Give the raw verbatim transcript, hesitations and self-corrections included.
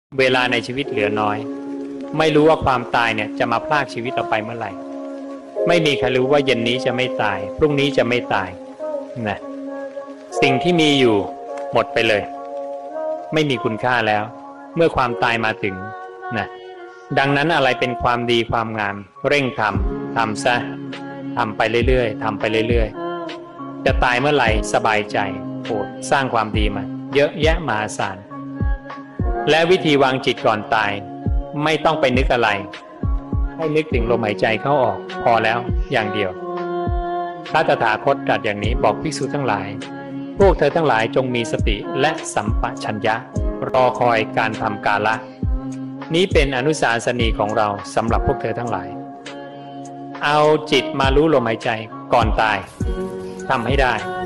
เวลาในชีวิตเหลือน้อยไม่รู้ว่าความตายเนี่ยจะมาพรากชีวิตเราไปเมื่อไหร่ไม่มีใครรู้ว่าเย็นนี้จะไม่ตายพรุ่งนี้จะไม่ตายนะสิ่งที่มีอยู่หมดไปเลยไม่มีคุณค่าแล้วเมื่อความตายมาถึงนะดังนั้นอะไรเป็นความดีความงามเร่งทำทำซะทำไปเรื่อยๆทำไปเรื่อยๆจะตายเมื่อไหร่สบายใจโปรดสร้างความดีมาเยอะแยะมหาศาลและวิธีวางจิตก่อนตายไม่ต้องไปนึกอะไรให้นึกถึงลมหายใจเข้าออกพอแล้วอย่างเดียวพระตถาคตตรัสอย่างนี้บอกภิกษุทั้งหลายพวกเธอทั้งหลายจงมีสติและสัมปชัญญะรอคอยการทำกาละนี้เป็นอนุสาสนีของเราสำหรับพวกเธอทั้งหลายเอาจิตมารู้ลมหายใจก่อนตายทำให้ได้